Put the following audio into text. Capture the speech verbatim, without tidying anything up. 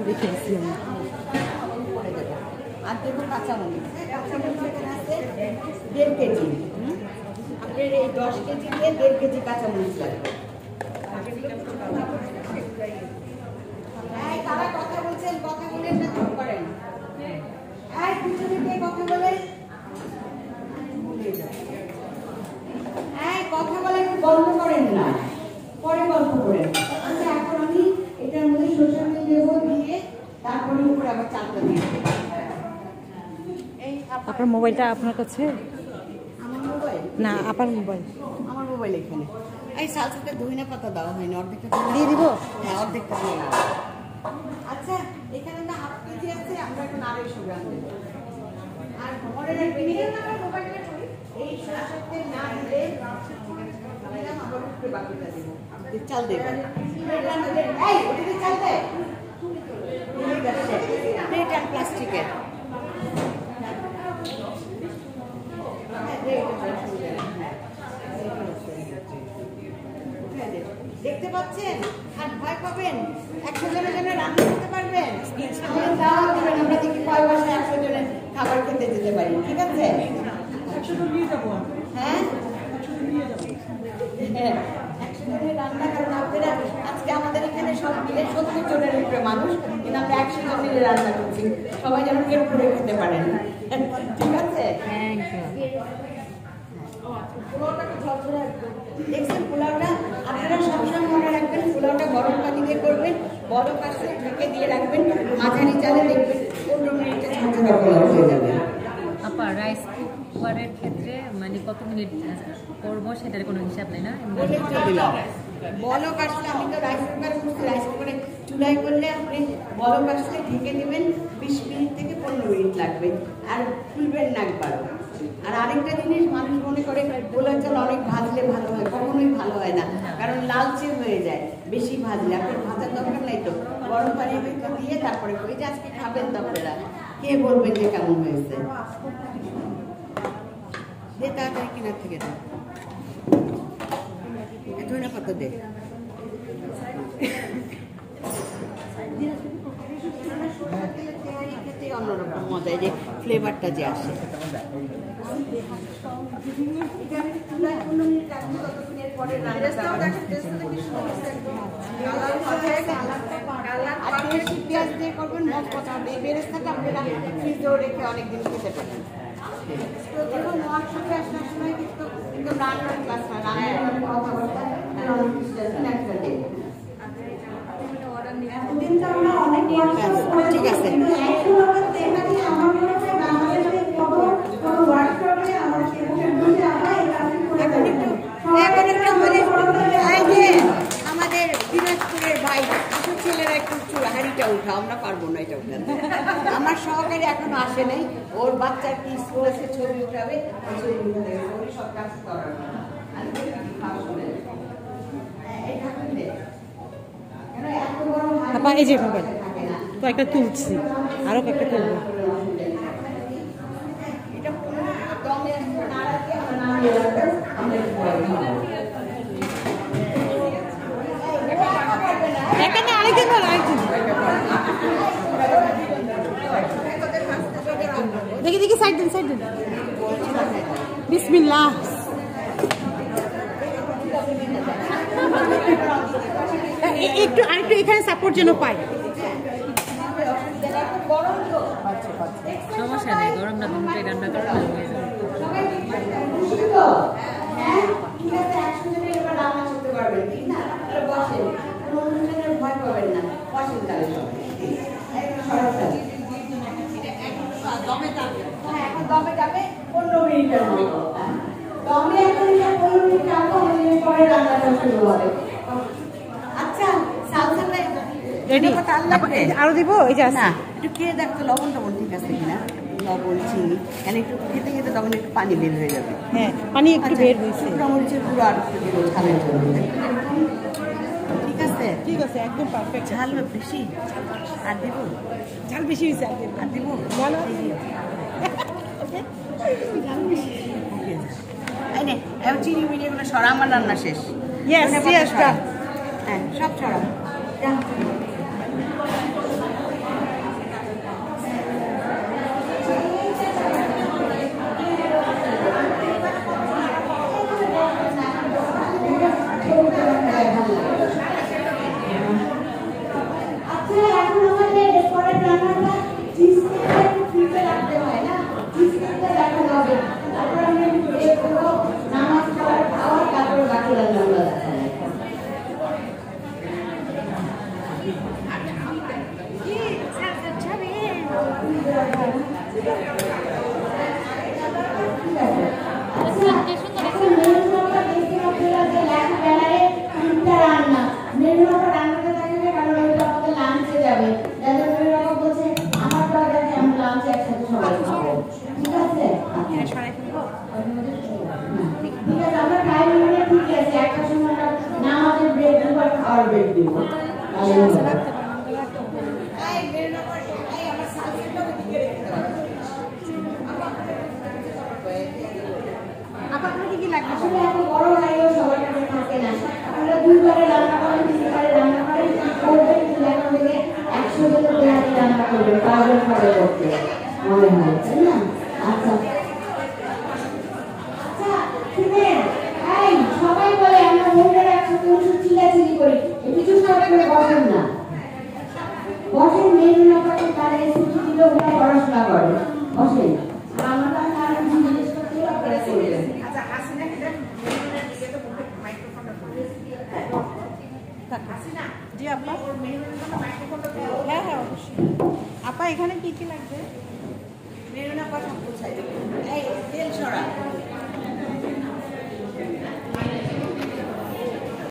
রেখে দিচ্ছি আমি। আর দেবো কাঁচামরিচ। কাঁচামরিচ এখানে আছে দেড় কেজি। আপনার এই দশ কেজিতে দেড় কেজি কাঁচামরিচ লাগবে। তারা কথা বলছেন, কথা বলে না চুপ করেন। এই পিছনে কে কথা বলে? এই কথা বলে বন্ধ করেন না, পরে গল্প করেন। আচ্ছা এখন আমি এটার মধ্যে সরষের তেল দেবো, দিয়ে তারপরে উপরে আবার চালটা দিয়ে দেবো। আপনার মোবাইলটা আপনার কাছে? আমার মোবাইল না, আপনার মোবাইল। আমার মোবাইল এখানে। এই সালসাতে ধনিয়া পাতা দেওয়া হয়নি, অর্ধেকটা দিয়ে দিব। হ্যাঁ, অর্ধেকটা দিয়ে দেবো। আচ্ছা এখানে তো হাফ কেজি আছে, আমরা এখন আড়াইশো গ্রাম দেবো। আর মনে রাখবেন এই সরষের তেল না দিলে আবার উপরে বাকিটা দেবো। চাল দেবো। এই ওটাতে চাল দেয় প্লেট আর প্লাস্টিকের। দেখতে পাচ্ছেন? আর ভয় পাবেন? একশো জনের জন্য রান্না করতে পারবেন? দাওয়াত দেবেন, আমরা দেখি কয় বছর একশো জনের খাবার খেতে যেতে পারি। ঠিক আছে? হ্যাঁ হ্যাঁ একশো জনের রান্না। কারণ আপনারা আজকে আমাদের এখানে সব মিলে সত্তর জনের উপরে মানুষ, কিন্তু আমরা একশো জন মিলে রান্না করছি। সবাই যেন পেট করে খেতে পারেন। ঠিক আছে? দেখছেন পোলাওটা? আপনারা সবসময় মনে রাখবেন পোলাওটা গরম পানি দিয়ে করবেন, বরফ আসলে ঢেকে দিয়ে রাখবেন, মাঝারি চালে দেখবেন পনেরো মিনিটে ঝরঝরা পোলাও হয়ে যাবে। আপা রাইস কুকারের ক্ষেত্রে মানে কত মিনিট করবো সেটার কোনো হিসাব নেই না? বলক আসলে আমি তো রাইস কুকারে করছি, রাইস কুকারে চুলাই করলে আপনি বলক আসলে ঢেকে দেবেন, বিশ মিনিট থেকে পনেরো মিনিট লাগবে, আর খুলবেন না একবার। আর আরেকটা জিনিস মানুষ মনে করে পোলার চাল অনেক ভাজলে ভালো হয়, কখনোই ভালো হয় না, কারণ লালচে হয়ে যায় বেশি ভাজলে। আপনার ভাজার দরকার নাই তো, গরম পানির ভিতর দিয়ে তারপরে ওই যে আজকে খাবেন তো আপনারা, কে বলবেন যে কেমন হয়েছে। দে তাড়াতাড়ি কিনার থেকে দেয় ধনিয়া পাতা দে। অন্যরকম মজা, যে ফ্লেভারটা যে আসে। পেঁয়াজ দিয়ে করবেন, মজ পছন্দ। এই বেরেস্তাটা আপনারা ফ্রিজেও রেখে অনেকদিন খেতে পারেন। দেখুন ওয়ার্কশপে আসার সময় কিন্তু কিন্তু রান্নার ক্লাস হয়, রান্নার কথাবার্তা ঠিক আছে। আমাদের দিনাজপুরের ভাই ছেলেরা একটু হাড়িটা উঠাও, আমরা পারবো না এটা উঠাতে। আমার সহকারী এখনো আসে নাই, ওর বাচ্চার কি স্কুল আছে ছবি উঠাবে, সব কাজ করার। এই যে মোবাইল তো একটা তুলছি, আরো একটা তুলবো। এখানে আরেকদিন আরেকদিন দেখি দেখি সাইড দিন সাইড দিন। বিসমিল্লাহ। একটু আরেকটু এখানে সাপোর্ট যেন পাই। সমস্যা নেই, গরম না দুটোই রান্না করে হয়ে যাবে। দমে যাবে পনেরো মিনিটের মতো। দমে এখন পনেরো মিনিট রাখবো, পরে রান্নাটা শুরু হবে। আচ্ছা সালসাটা রেডি, আরো দিব? এই যে না একটু খেয়ে দেখতো লবণ টবণ ঠিক আছে কিনা, লবণ চিনি, কেন একটু খেতে খেতে তখন একটু পানি বের হয়ে যাবে। হ্যাঁ পানি একটু বের হয়েছে। মরিচের গুঁড়ো আর একটু দিব ঝালের জন্য। ঠিক আছে ঠিক আছে, একদম পারফেক্ট। ঝাল বেশি আর দিব? ঝাল বেশি হয়েছে আর দিব? বলো। চিনি মিলিয়ে গুলো সরা, আমার রান্না শেষ। ইয়েস ইয়েস, হ্যাঁ সব ছড়া। আচ্ছা এখন আমাদের পরের রান্নাটা চিজ কেকটা একটু ফ্রিজে রাখতে হয় না, চিজ কেকটা দেখানো হবে, তারপর আমরা ব্রেক করবো, নামাজ খাবার খাওয়ার, তারপরে বাকি রান্নাগুলো দেখানো। সবাই বলে আমরা মহিলারা একসাথে চিল্লাচিল্লি করি, কিছু সবাই করে বসেন না, বসেন মেরুন পাখি তারা ছুটি দিল পড়াশোনা করে, বসেন আমরা তারা জিজ্ঞেস করতে আপনারা করবেন। আচ্ছা হাসিনা কি হাসিনা জি আপা হ্যাঁ হ্যাঁ অবশ্যই আপা এখানে কি কি লাগবে? মেরুনা কথা বোঝাই এই তেল ছড়া